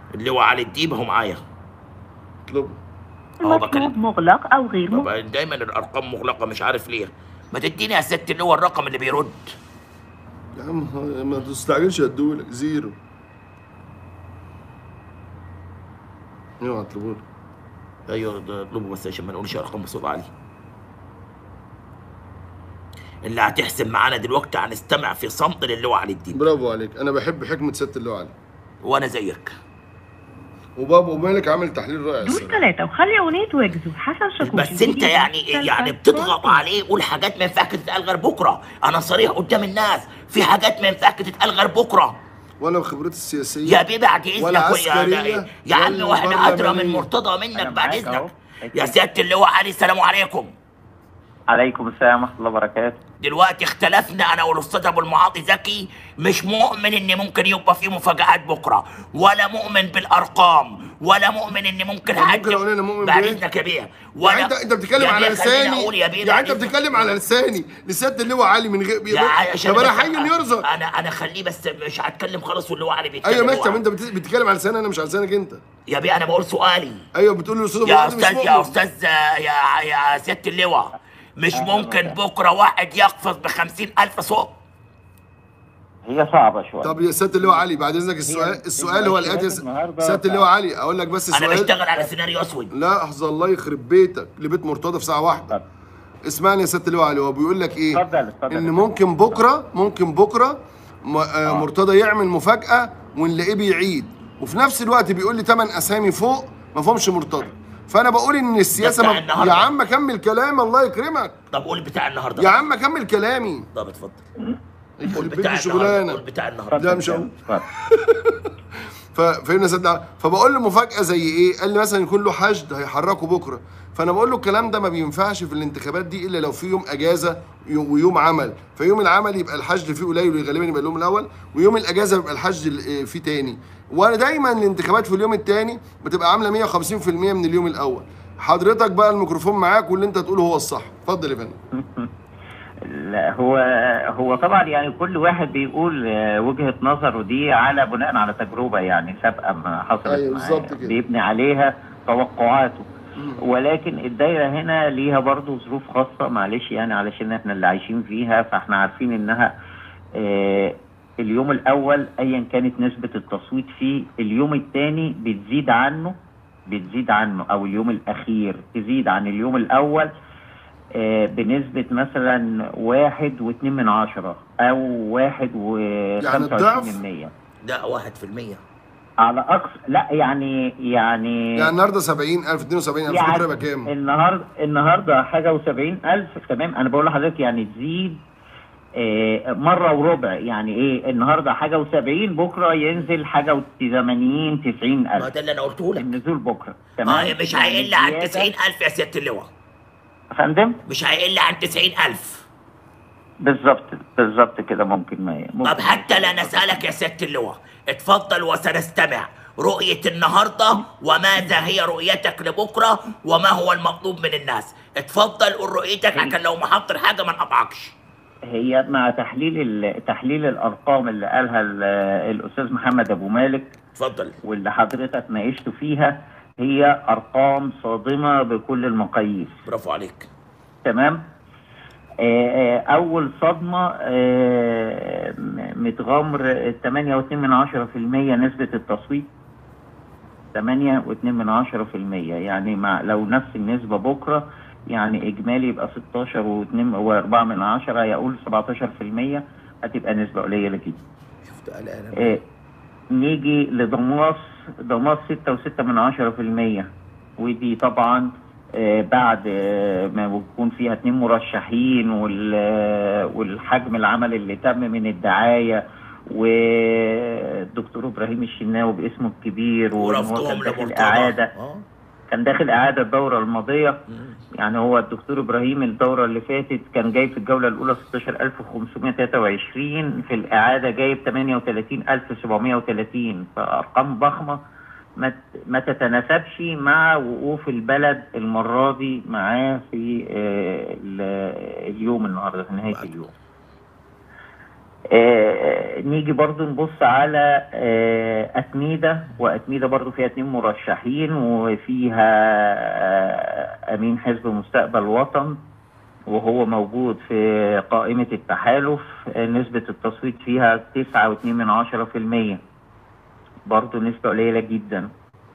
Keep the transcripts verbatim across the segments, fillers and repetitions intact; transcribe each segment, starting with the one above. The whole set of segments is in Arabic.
اللواء علي الديب اهو معايا. اطلبه. اهو مطلوب بكلم. مغلق او غير مغلق. طب دايما الارقام مغلقه مش عارف ليه. ما تديني يا ست اللواء الرقم اللي بيرد. يا عم ما تستعجلش، هديهولك زيرو. اوعى اطلبهولك. ايوه ده اطلبه بس عشان ما نقولش ارقام بصوت عالي. اللي هتحسب معانا دلوقتي هنستمع في صمت للواء علي الديب. برافو عليك، انا بحب حكمه ست اللواء علي. وانا زيك. وبابا ومالك عامل تحليل رائع دوس الصراحه. ثلاثة وخلي أغنية ويجزو حسن شاكوش. بس انت يعني يعني بتضغط عليه. قول حاجات ما ينفعش تتقال غير بكره. انا صريح قدام الناس، في حاجات ما ينفعش تتقال غير بكره. ولا بخبرتي السياسيه يا بيه بعد اذنك. ولا يا, عسكريه يا عم ولا واحنا ادرى من برلمانية. مرتضى منك أنا بعد معاك أهو. اذنك. يا سياده اللواء علي السلام عليكم. عليكم السلام ورحمة الله وبركاته. دلوقتي اختلفنا انا والاستاذ ابو المعاطي زكي. مش مؤمن ان ممكن يبقى في مفاجآت بكره، ولا مؤمن بالارقام، ولا مؤمن ان ممكن حد. ممكن اقول انا مؤمن بعد بإيه؟ اذنك يا بيه. يعني انت انت بتتكلم على لساني. اقول يا بيه يعني انت بتتكلم على لساني لسياده اللواء علي من غير. طب انا حي يرزق. انا انا خليه بس مش هتكلم خالص واللواء علي بيتكلم. ايوه ماشي. طب انت بتتكلم على لساني، انا مش على لسانك انت. يا بيه انا بقول سؤالي. ايوه بتقول له الاستاذ ابو يا علي مش استاذ مؤمن. يا استاذ يا يا سياده اللواء، مش ممكن بكره واحد يقفز بخمسين ألف صوت؟ هي صعبة شوية. طب يا سياده اللواء علي بعد اذنك السؤال السؤال هو الاتي. سياده اللواء علي اقول لك بس السؤال. انا بشتغل على سيناريو اسود. لا احظى الله يخرب بيتك لبيت مرتضى في ساعه واحده. اسمعني يا سياده اللواء علي، هو بيقول لك ايه؟ اتفضل اتفضل. ان ممكن بكره ممكن بكره م- آه مرتضى يعمل مفاجاه ونلاقيه بيعيد، وفي نفس الوقت بيقول لي ثمان اسامي فوق ما فهمش مرتضى. فانا بقول ان السياسه بتاع ما... النهاردة. يا عم كمل كلام الله يكرمك. طب قول بتاع النهارده. يا عم كمل كلامي. طب اتفضل. يخرب قول بيت بتاع النهارده. الشغلانه. قول بتاع النهارده. لا مش هقول. ففهمنا سيدنا. فبقول له مفاجاه زي ايه؟ قال لي مثلا يكون له حشد هيحركه بكره. فانا بقول له الكلام ده ما بينفعش في الانتخابات دي الا لو في يوم اجازه ويوم عمل، فيوم العمل يبقى الحشد فيه قليل غالبا يبقى اليوم الاول، ويوم الاجازه يبقى الحشد فيه تاني. وانا دايما الانتخابات في اليوم التاني بتبقى عامله مية وخمسين في المية من اليوم الاول. حضرتك بقى الميكروفون معاك واللي انت تقوله هو الصح. اتفضل يا فندم. لا هو هو طبعا يعني كل واحد بيقول وجهة نظره دي على بناء على تجربة يعني سابقة ما حصلت. أيوة بالظبط كده. بيبني عليها توقعاته. ولكن الدايرة هنا ليها برضو ظروف خاصة معلش يعني علشان احنا اللي عايشين فيها، فاحنا عارفين انها اه اليوم الاول ايا كانت نسبة التصويت فيه، اليوم الثاني بتزيد عنه بتزيد عنه او اليوم الاخير تزيد عن اليوم الاول اه بنسبة مثلا واحد واثنين من عشرة او واحد وخمسة وعشرين من مية. لا واحد في المية على اقصى. لا يعني يعني يعني النهارده سبعين ألف اتنين وسبعين ألف يعني بكره يبقى كام؟ النهارده النهارده حاجه وسبعين ألف. تمام. انا بقول لحضرتك يعني تزيد آه مره وربع. يعني ايه النهارده حاجه وسبعين، بكره ينزل حاجه وثمانين تسعين ألف. ما ده اللي انا قلته لك. النزول بكره. تمام. اه مش هيقل عن تسعين ألف يا سياده اللواء. يا فندم مش هيقل عن تسعين ألف. بالظبط بالظبط كده. ممكن ما ممكن. طب حتى لا نسألك يا سيادة اللواء، اتفضل وسنستمع رؤية النهاردة وماذا هي رؤيتك لبكرة وما هو المطلوب من الناس. اتفضل قول رؤيتك عشان لو محضر حاجة ما نقطعكش. هي مع تحليل تحليل الارقام اللي قالها الاستاذ محمد ابو مالك. اتفضل. واللي حضرتك ناقشته فيها، هي ارقام صادمة بكل المقاييس. برافو عليك. تمام. أول صدمة متغمر ثمانية واتنين من عشرة في المية نسبة التصويت. ثمانية واتنين من عشرة في المية يعني مع لو نفس النسبة بكرة يعني إجمالي يبقى ستاشر واتنين وأربعة من عشرة، يقول سبعتاشر في المية. هتبقى نسبة قليلة جدا. شفت قلقان. آه نيجي لضماس. ضماس ستة وستة من عشرة في المية، ودي طبعا آه بعد آه ما بيكون فيها اتنين مرشحين والحجم العمل اللي تم من الدعايه والدكتور ابراهيم الشناوي باسمه الكبير ورفضهم لمرتضى اعاده. كان داخل اعاده الدوره الماضيه. يعني هو الدكتور ابراهيم الدوره اللي فاتت كان جايب في الجوله الاولى ستاشر ألف وخمسمية وتلاتة وعشرين، في الاعاده جايب تمانية وتلاتين ألف وسبعمية وتلاتين. فارقام ضخمه ما ما تتناسبش مع وقوف البلد المره دي معاه في اليوم النهارده في نهايه اليوم. آه نيجي برضو نبص على آه أتميدة، وأتميدة برضو فيها اتنين مرشحين، وفيها آه أمين حزب مستقبل وطن، وهو موجود في قائمة التحالف. آه نسبة التصويت فيها تسعة واتنين من عشرة في المية، برضو نسبة قليلة جدا.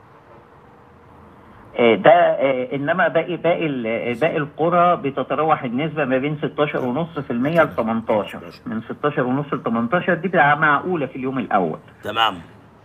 ده انما باقي باقي باقي القرى بتتراوح النسبه ما بين ستاشر ونص في المية ل تمنتاشر، من ستاشر ونص ل تمنتاشر، دي بتبقى معقوله في اليوم الاول. تمام.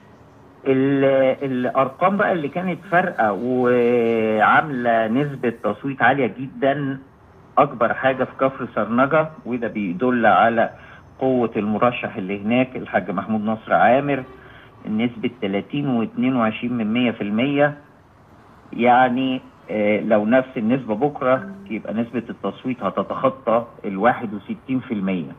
الارقام بقى اللي كانت فارقه وعامله نسبه تصويت عاليه جدا، اكبر حاجه في كفر سرنجه، وده بيدل على قوه المرشح اللي هناك الحاج محمود نصر عامر، نسبه تلاتين واتنين وعشرين من مية في المية. يعني آه لو نفس النسبة بكرة يبقى نسبة التصويت هتتخطى الواحد وستين في المية،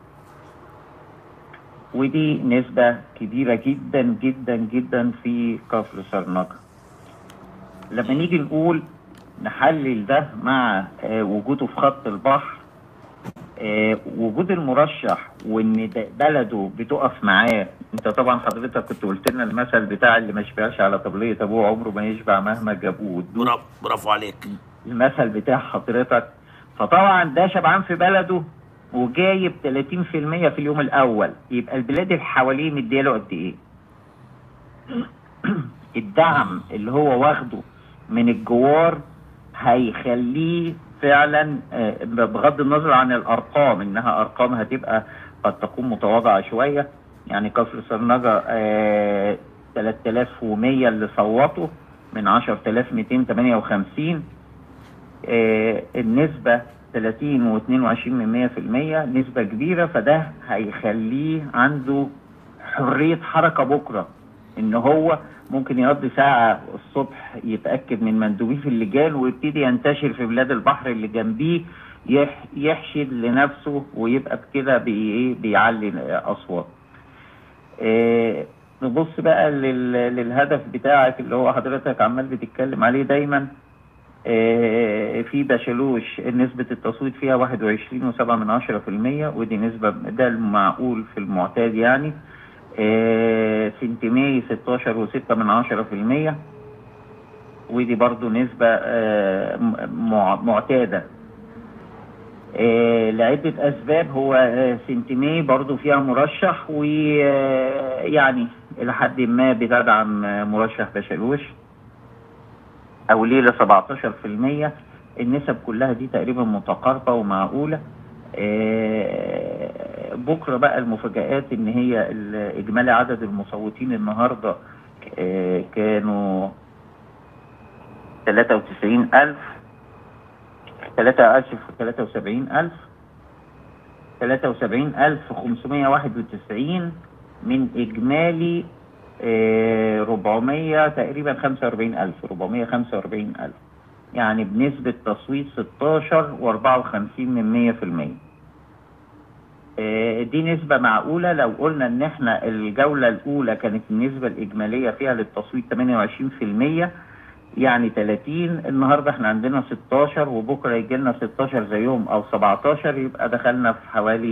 ودي نسبة كبيرة جدا جدا جدا في كفر سرنجة. لما نيجي نقول نحلل ده مع آه وجوده في خط البحر، آه وجود المرشح وان بلده بتقف معاه. انت طبعا حضرتك كنت قلت لنا المثل بتاع اللي ما يشبعش على طبلية ابوه عمره ما يشبع مهما جابوه. برافو برافو عليك. المثل بتاع حضرتك. فطبعا ده شبعان في بلده وجايب تلاتين في المية في اليوم الاول، يبقى البلاد اللي حواليه مدياله قد ايه؟ الدعم اللي هو واخده من الجوار هيخليه فعلا، بغض النظر عن الارقام، انها ارقام هتبقى قد تكون متواضعه شويه. يعني كفر سرنجه آه تلاتة آلاف ومية اللي صوتوا من عشرة آلاف وميتين وتمانية وخمسين، آه النسبه تلاتين واتنين وعشرين من مية في المية، نسبه كبيره. فده هيخليه عنده حريه حركه بكره، ان هو ممكن يقضي ساعة الصبح يتأكد من مندوبيه في اللجان ويبتدي ينتشر في بلاد البحر اللي جنبيه، يح يحشد لنفسه ويبقى بكده بي بيعلي أصوات. إيه نبص بقى للهدف بتاعك اللي هو حضرتك عمال بتتكلم عليه دايما. إيه في بشلوش نسبة التصويت فيها واحد وعشرين وسبعة من عشرة في المية، ودي نسبة ده المعقول في المعتاد يعني. آه سنتمي ستاشر وستة من عشرة في المية، ودي برضو نسبة آه معتادة آه لعدة أسباب. هو آه سنتمي برضو فيها مرشح، ويعني إلى حد ما بتدعم مرشح بشلوش، أو ليلة سبعتاشر في المية. النسب كلها دي تقريبا متقاربة ومعقولة. آه بكرة بقى المفاجآت ان هي اجمالي عدد المصوتين النهاردة آه كانوا تلاتة وتسعين ألف تلاتة ألف تلاتة وسبعين ألف تلاتة وسبعين ألف وخمسمية واحد وتسعين من اجمالي آه ربعمية تقريبا خمسة واربعين ألف ربعمية خمسة واربعين ألف، يعني بنسبة تصويت ستاشر واربعة وخمسين من مية في المية. دي نسبة معقولة. لو قلنا ان احنا الجولة الاولى كانت النسبة الاجمالية فيها للتصويت تمانية وعشرين في المية، يعني تلاتين، النهاردة احنا عندنا ستاشر، وبكرة يجي لنا ستاشر زيهم او سبعتاشر، يبقى دخلنا في حوالي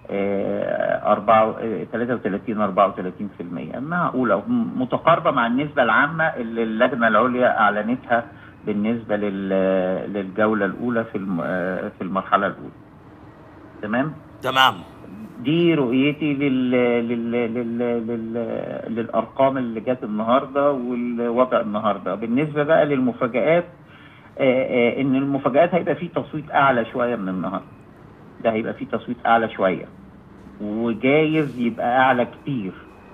تلاتة وتلاتين اربعة وتلاتين في المية، معقولة متقاربة مع النسبة العامة اللي اللجنة العليا اعلنتها بالنسبة للجولة الاولى في في المرحلة الاولى. تمام؟ تمام. دي رؤيتي لل... لل... لل... لل... للارقام اللي جت النهارده والوضع النهارده. بالنسبه بقى للمفاجآت، آآ آآ ان المفاجآت هيبقى فيه تصويت اعلى شويه من النهارده. ده هيبقى فيه تصويت اعلى شويه، وجايز يبقى اعلى كتير.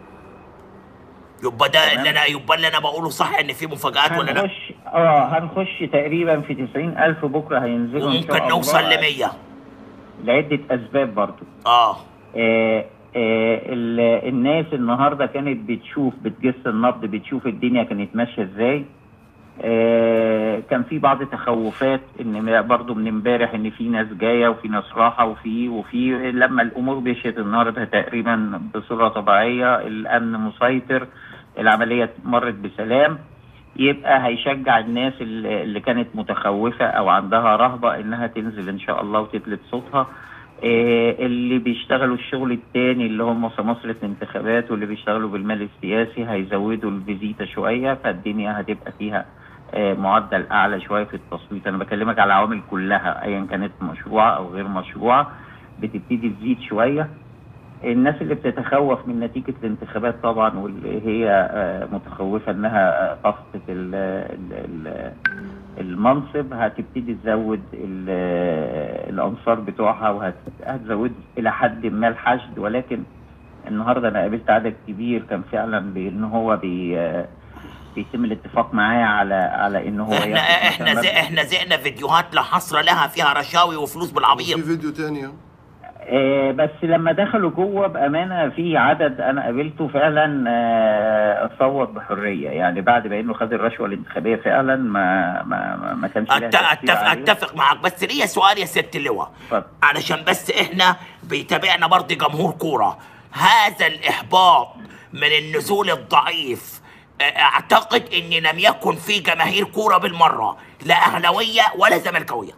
يبقى ده اللي انا يبقى اللي انا بقوله صح، ان في مفاجآت ولا لا؟ هنخش اه هنخش تقريبا في تسعين ألف بكره هينزلوا، وممكن نوصل ل مية لعدة أسباب برضو. آه. آه آه الناس النهاردة كانت بتشوف بتجس النبض، بتشوف الدنيا كانت ماشية ازاي. آه كان في بعض تخوفات ان برضو من امبارح ان في ناس جاية وفي ناس راحة وفي وفي لما الامور مشيت النهاردة تقريبا بصورة طبيعية، الامن مسيطر، العملية مرت بسلام، يبقى هيشجع الناس اللي كانت متخوفة او عندها رهبة انها تنزل ان شاء الله وتدلت صوتها. آه، اللي بيشتغلوا الشغل التاني اللي هم سماسرة الانتخابات واللي بيشتغلوا بالمال السياسي هيزودوا الفيزيتا شوية، فالدنيا هتبقى فيها آه، معدل أعلى شوية في التصويت. أنا بكلمك على العوامل كلها أيا كانت مشروعة أو غير مشروعة، بتبتدي تزيد شوية. الناس اللي بتتخوف من نتيجة الانتخابات طبعا واللي هي آه، متخوفة انها تفقد ال- ال- ال- المنصب، هتبتدي تزود ال- الانصار بتوعها وهتزود الى حد ما الحشد. ولكن النهارده انا قابلت عدد كبير كان فعلا بان هو بي آه، بيتم الاتفاق معاه على على ان هو احنا ياخد احنا مثلاً زي احنا زئنا فيديوهات لا حصر لها فيها رشاوي وفلوس بالعبيط. في فيديو تاني اهو. آه، بس لما دخلوا جوه بامانه في عدد انا قابلته فعلا آه، صوت بحريه، يعني بعد ما انه خد الرشوه الانتخابيه فعلا ما ما ما- ما كانش لها أت- تاثير اتفق عليه. اتفق معك، بس ليا سؤال يا ست اللواء، اتفضل. علشان بس احنا بيتابعنا برضه جمهور كوره. هذا الاحباط من النزول الضعيف، اه، اعتقد ان لم يكن في جماهير كوره بالمره، لا اهلاويه ولا زملكاويه.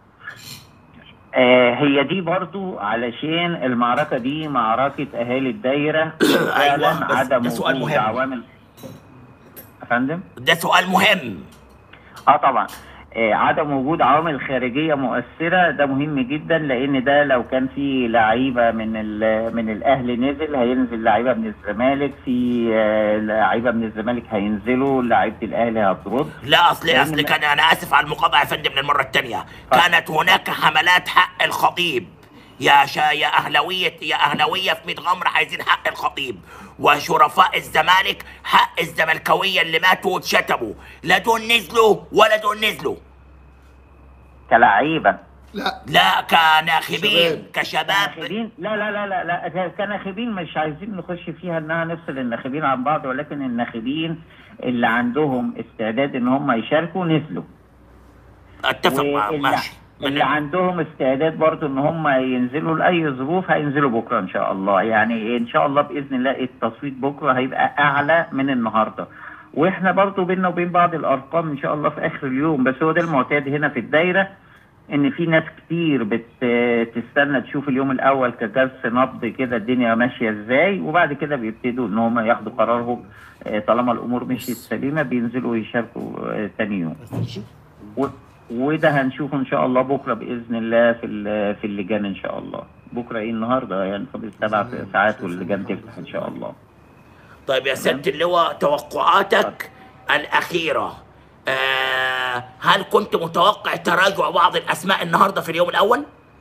آه، هي دي برضو علشان المعركه دي معركه اهالي الدايره. ايوه، فعلا بس عدم ده سؤال وجود مهم. عوامل. يا فندم؟ ده سؤال مهم. اه طبعا. آه، عدم وجود عوامل خارجيه مؤثره ده مهم جدا، لان ده لو كان في لعيبه من ال- من الاهلي نزل هينزل لعيبه من الزمالك، في آه، لعيبه من الزمالك هينزلوا، لعيبه الاهلي هترد. لا اصل لأن اصل ما- كان، انا اسف على المقاطعه يا فندم للمره الثانيه، كانت هناك حملات حق الخطيب يا شا يا اهلاويه يا اهلاويه في ميت غمر عايزين حق الخطيب، وشرفاء الزمالك حق الزملكاويه اللي ماتوا واتشتموا، لا دول نزلوا ولا دول نزلوا. كلعيبه لا لا كناخبين شباب. كشباب. ناخبين، لا لا لا لا لا كناخبين مش عايزين نخش فيها انها نفصل الناخبين عن بعض، ولكن الناخبين اللي عندهم استعداد ان هم يشاركوا نزلوا، اتفق معك واللي ماشي. اللي عندهم استعداد برضو ان هم ينزلوا لاي ظروف هينزلوا بكره ان شاء الله. يعني ان شاء الله باذن الله التصويت بكره هيبقى اعلى من النهارده، واحنا برضو بينا وبين بعض الارقام ان شاء الله في اخر اليوم. بس هو ده المعتاد هنا في الدايره، ان في ناس كتير بتستنى تشوف اليوم الاول كجلسه نبض كده الدنيا ماشيه ازاي، وبعد كده بيبتدوا ان هم ياخدوا قرارهم. آه، طالما الامور مشيت سليمه بينزلوا يشاركوا آه، تاني يوم. و- وده هنشوفه ان شاء الله بكره باذن الله في ال- في اللجان ان شاء الله. بكره ايه النهارده يعني فاضل سبع ساعات واللجان تفتح ان شاء الله. طيب يا سيادة اللواء، توقعاتك الأخيرة، آه هل كنت متوقع تراجع بعض الأسماء النهاردة في اليوم الأول؟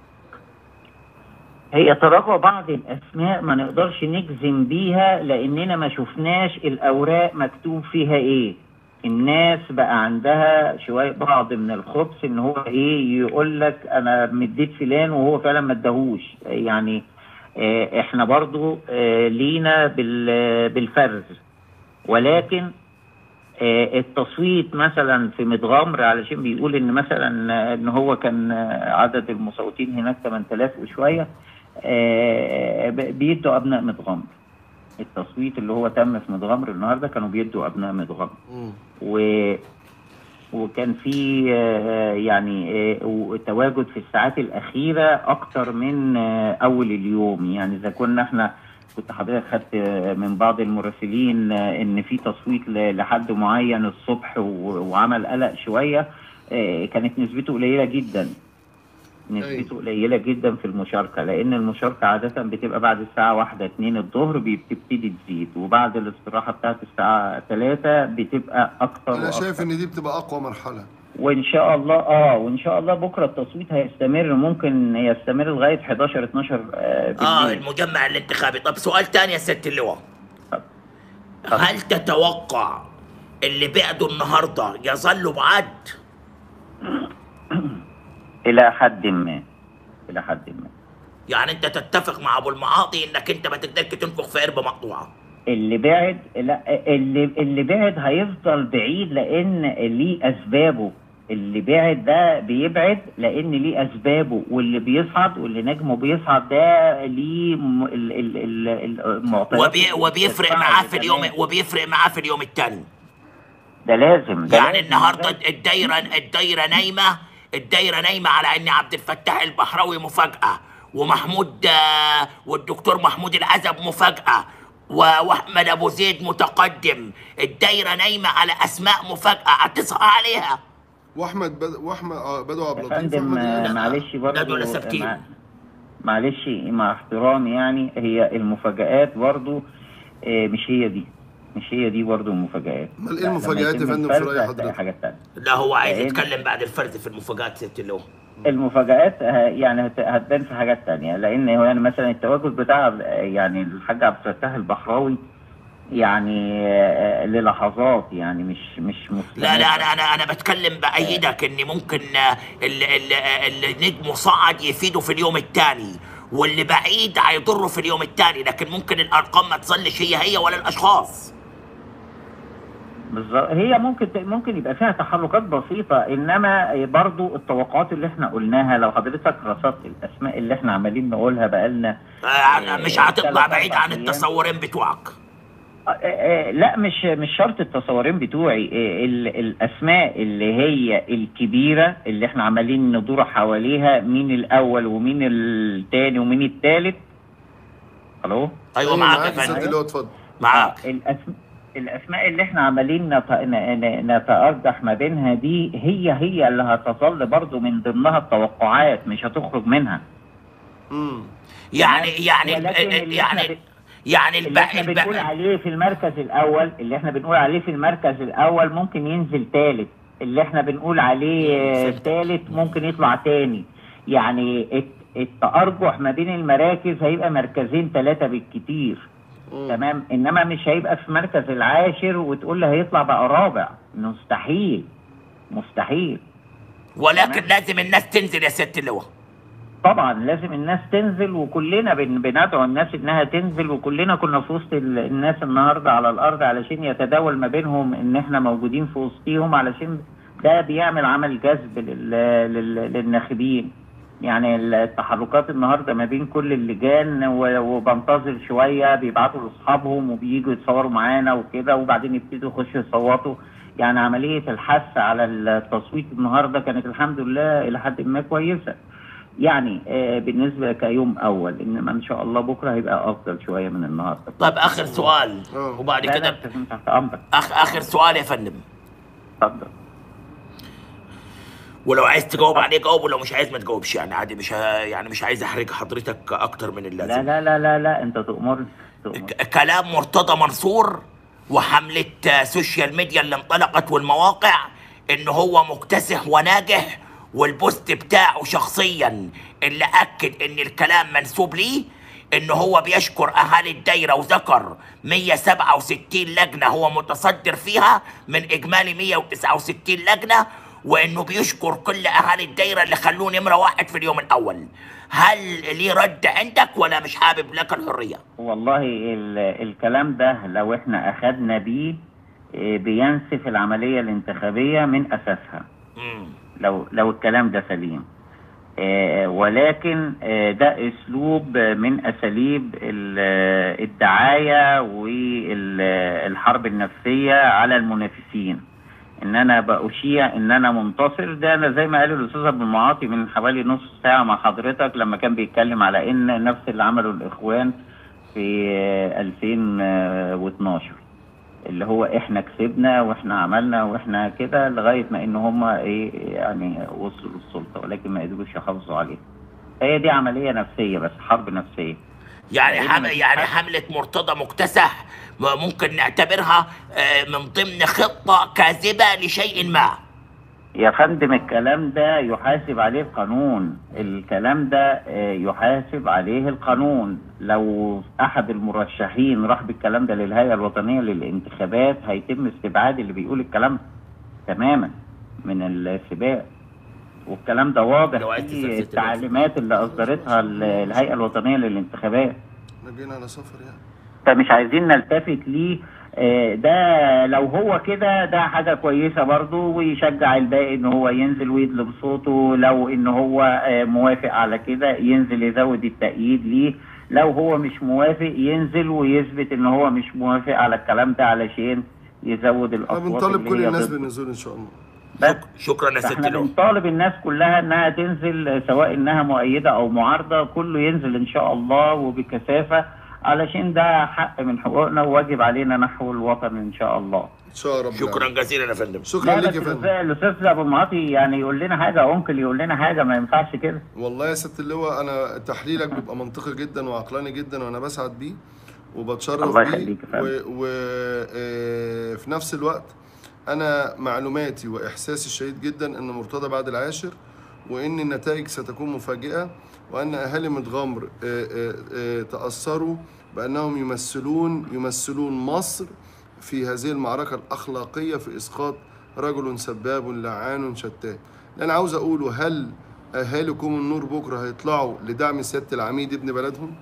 هي تراجع بعض الاسماء ما نقدرش نجزم بيها لاننا ما شفناش الاوراق مكتوب فيها ايه. الناس بقى عندها شويه بعض من الخبث ان هو ايه يقول لك انا مديت فلان وهو فعلا ما اداهوش. يعني آه، احنا برضو آه، لينا بال- بالفرز، ولكن آه، التصويت مثلا في متغمر علشان بيقول ان مثلا آه، ان هو كان آه، عدد المصوتين هناك ثمانية آلاف وشويه، آه، ب- بيدوا ابناء متغمر. التصويت اللي هو تم في متغمر النهارده كانوا بيدوا ابناء متغمر، مم. و وكان في آه، يعني آه، تواجد في الساعات الأخيرة أكتر من آه، أول اليوم. يعني إذا كنا إحنا كنت حضرتك خدت آه، من بعض المراسلين آه، إن في تصويت ل- لحد معين الصبح و- وعمل قلق شوية، آه، كانت نسبته قليلة جدا. نسبته قليلة جدا في المشاركة، لأن المشاركة عادة بتبقى بعد الساعة واحدة اتنين الظهر بتبتدي تزيد، وبعد الاستراحة بتاعت الساعة تلاتة بتبقى أكتر انا وأكتر. شايف ان دي بتبقى اقوى مرحله. وان شاء الله اه وان شاء الله بكره التصويت هيستمر، ممكن يستمر لغايه حداشر اتناشر آه آه بالليل. المجمع الانتخابي. طب سؤال تاني يا سيادة اللواء، اتفضل. هل تتوقع اللي بعدوا النهاردة يظلوا بعد؟ الى حد ما الى حد ما يعني أنت تتفق مع أبو المعاطي إنك أنت ما تقدرش تنفخ في قربة مقطوعة؟ اللي بعد لا اللي اللي بعد هيفضل بعيد لان ليه اسبابه. اللي بعد ده بيبعد لان ليه اسبابه، واللي بيصعد واللي نجمه بيصعد ده ليه م- ال- ال- ال- المعطيات وبي وبيفرق الدفاع معاه في اليوم كمان. وبيفرق معاه في اليوم الثاني. ده لازم ده يعني لازم. النهارده الدايره الدايره نايمه الدايره نايمه على ان عبد الفتاح البحراوي مفاجاه، ومحمود آه، والدكتور محمود العزب مفاجأة، و- واحمد ابو زيد متقدم. الدايره نايمه على اسماء مفاجاه هتصحى عليها. واحمد بد... واحمد اه بدو عبد يا اللطيف فندم واحمد آه، العز. معلش لا دول برضو ثابتين. مع- معلش مع احترامي يعني، هي المفاجآت برضو آه، مش هي دي مش هي دي برضو المفاجآت. امال ايه لا، لما المفاجآت يا يتم فندم في الفرز رأي هتلاقي حضرتك؟ حاجات تانية. لا هو عايز لأن يتكلم بعد الفرز في المفاجات ست اللي هو. المفاجآت آه، يعني هت- هتبان في حاجات تانية، لأن هو يعني مثلا التواجد بتاع آه، يعني الحاج عبد الفتاح البحراوي يعني آه، للحظات، يعني مش مش مستمر. لا لا انا انا انا بتكلم بايدك ان ممكن آه، اللي, اللي, اللي نجمه صعد يفيده في اليوم الثاني، واللي بعيد هيضره في اليوم الثاني، لكن ممكن الارقام ما تصلش هي هي ولا الاشخاص. بالظبط، هي ممكن ممكن يبقى فيها تحركات بسيطة، إنما برضو التوقعات اللي احنا قلناها لو حضرتك رصدت الأسماء اللي احنا عمالين نقولها بقالنا آه، مش هتطلع تلات بعيد أربع عن أيام. التصورين بتوعك. آه، آه، لا مش مش شرط التصورين بتوعي، آه، ال- الاسماء اللي هي الكبيره اللي احنا عمالين ندور حواليها، مين الاول ومين الثاني ومين الثالث. الو ايوه معاك يا معاك يا سيادة فندم، اللواء، اتفضل. معاك. آه، الأسماء الاسماء اللي احنا عمالين نت- ن- ن- نتأرجح ما بينها دي، هي هي اللي هتظل برضو من ضمنها التوقعات، مش هتخرج منها. امم يعني يعني ولكن اللي احنا يعني ب- يعني اللي الباقي احنا بنقول الباقي عليه في المركز الاول اللي احنا بنقول عليه في المركز الاول ممكن ينزل ثالث، اللي احنا بنقول عليه فهمتك. ثالث ممكن يطلع تاني. يعني الت- التأرجح ما بين المراكز هيبقى مركزين ثلاثة بالكتير. تمام، انما مش هيبقى في مركز العاشر وتقول لي هيطلع بقى رابع، مستحيل مستحيل. ولكن تمام. لازم الناس تنزل يا ست اللواء. طبعا لازم الناس تنزل، وكلنا بن- بندعو الناس انها تنزل، وكلنا كنا في وسط ال- الناس النهارده على الارض علشان يتداول ما بينهم ان احنا موجودين في وسطيهم، علشان ده بيعمل عمل جذب لل- لل- للناخبين. يعني التحركات النهارده ما بين كل اللجان، و- وبنتظر شويه بيبعتوا لاصحابهم وبييجوا يتصوروا معانا وكده، وبعدين يبتدوا يخشوا يصوتوا. يعني عمليه الحث على التصويت النهارده كانت الحمد لله الى حد ما كويسه. يعني آه بالنسبه كيوم اول، انما ان شاء الله بكره هيبقى افضل شويه من النهارده. طيب اخر سؤال آه. وبعد لا لا كده أنت تحت امرك، أخ اخر سؤال يا فندم، اتفضل. ولو عايز تجاوب عليه جاوب، ولو مش عايز ما تجاوبش، يعني عادي، مش ه... يعني مش عايز احرج حضرتك اكتر من لا اللازم. لا لا لا لا انت تؤمرني تؤمرني. ك- كلام مرتضى منصور وحملة آه، سوشيال ميديا اللي انطلقت والمواقع ان هو مكتسح وناجح، والبوست بتاعه شخصيا اللي اكد ان الكلام منسوب ليه، ان هو بيشكر اهالي الدايرة، وذكر مية وسبعة وستين لجنة هو متصدر فيها من اجمالي مية وتسعة وستين لجنة، وانه بيشكر كل اهالي الدايرة اللي خلوه نمرة واحد في اليوم الاول. هل ليه رد عندك ولا مش حابب لك الحرية؟ والله ال- الكلام ده لو احنا اخدنا بيه آه، بينسف العمليه الانتخابيه من اساسها، مم. لو لو الكلام ده سليم. آه، ولكن آه، ده اسلوب من اساليب ال- آه، الدعايه والحرب النفسيه على المنافسين، ان انا باشيع ان انا منتصر. ده انا زي ما قال الاستاذ ابو المعاطي من حوالي نص ساعه مع حضرتك لما كان بيتكلم على ان نفس اللي عمله الاخوان في آه، ألفين واثناشر، اللي هو احنا كسبنا واحنا عملنا واحنا كده، لغايه ما ان هم ايه يعني وصلوا للسلطه، ولكن ما قدروش يحافظوا عليها. هي دي عمليه نفسيه، بس حرب نفسيه. يعني لأن حم... مفيش يعني حد- حملة مرتضى مكتسح م- ممكن نعتبرها آه، من ضمن خطة كاذبة لشيء ما. يا فندم الكلام ده يحاسب عليه القانون، الكلام ده آه، يحاسب عليه القانون. لو احد المرشحين راح بالكلام ده للهيئة الوطنية للانتخابات هيتم استبعاد اللي بيقول الكلام تماما من السباق، والكلام ده واضح لو عايز في تسلسل التعليمات اللي اصدرتها ال- الهيئة الوطنية للانتخابات. احنا جينا على سفر يعني. فمش عايزين نلتفت ليه. آه، ده لو هو كده ده حاجة كويسة برضو، ويشجع الباقي ان هو ينزل ويطلب صوته. لو ان هو آه، موافق على كده ينزل يزود التأييد ليه، لو هو مش موافق ينزل ويثبت ان هو مش موافق على الكلام ده علشان يزود احنا الاصوات بنطالب اللي كل هي الناس ضده. بالنزول ان شاء الله. بس شكرا يا ست احنا اللواء. بنطالب الناس كلها انها تنزل، سواء انها مؤيده او معارضه، كله ينزل ان شاء الله وبكثافه، علشان ده حق من حقوقنا وواجب علينا نحو الوطن ان شاء الله. ان شاء الله. شكرا جزيلا يا فندم. شكرا لا لك بس يا فندم. الاستاذ ابو المعاطي يعني يقول لنا حاجه، او ممكن يقول لنا حاجه، ما ينفعش كده. والله يا ست اللواء انا تحليلك بيبقى منطقي جدا وعقلاني جدا، وانا بسعد بيه وبتشرف الله بيه، يخليك يا فندم. وفي نفس الوقت انا معلوماتي واحساسي الشديد جدا ان مرتضى بعد العاشر، وان النتائج ستكون مفاجئه، وان اهالي متغمر آه، آه، آه، تاثروا بانهم يمثلون يمثلون مصر في هذه المعركه الاخلاقيه في اسقاط رجل سباب لعان شتان. اللي انا عاوز اقوله، هل اهاليكم النور بكره هيطلعوا لدعم سياده العميد ابن بلدهم؟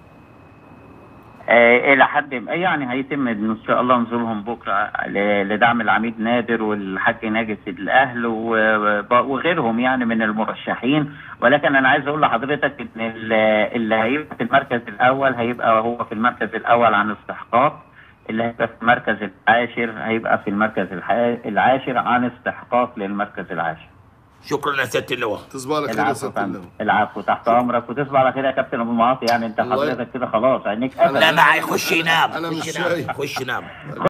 آه الى حد ما يعني هيتم ان شاء الله نزولهم بكره ل- لدعم العميد نادر والحاج ناجي سيد الاهل و- وغيرهم يعني من المرشحين. ولكن انا عايز اقول لحضرتك ان ال- اللي هيبقى في المركز الاول هيبقى هو في المركز الاول عن استحقاق، اللي هيبقى في المركز العاشر هيبقى في المركز الح- العاشر عن استحقاق للمركز العاشر. شكرا يا ست اللواء. تصبح على خير يا العفو سياده فندم. اللواء. العفو، تحت امرك، وتصبح على خير يا كابتن ابو المعاطي. يعني انت الله ي- حضرتك كده خلاص عينيك لا قفلت. ما هيخش ينام. أنا مش خش ينام. شايف. خش ينام.